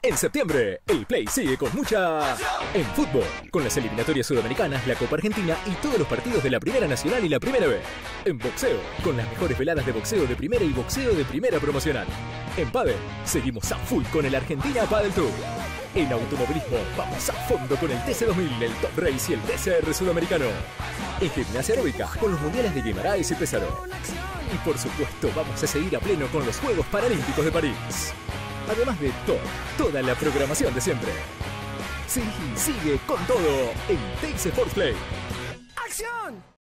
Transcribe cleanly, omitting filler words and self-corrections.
En septiembre, el Play sigue con mucha... En fútbol, con las eliminatorias sudamericanas, la Copa Argentina y todos los partidos de la Primera Nacional y la Primera B. En boxeo, con las mejores veladas de boxeo de primera y boxeo de primera promocional. En pádel, seguimos a full con el Argentina Padel Tour. En automovilismo, vamos a fondo con el TC2000, el Top Race y el TCR sudamericano. En gimnasia aeróbica, con los mundiales de Guimaraes y Pesaro. Y por supuesto, vamos a seguir a pleno con los Juegos Paralímpicos de París. Además de toda la programación de siempre. Sí, sigue con todo en Teis Sports Play. ¡Acción!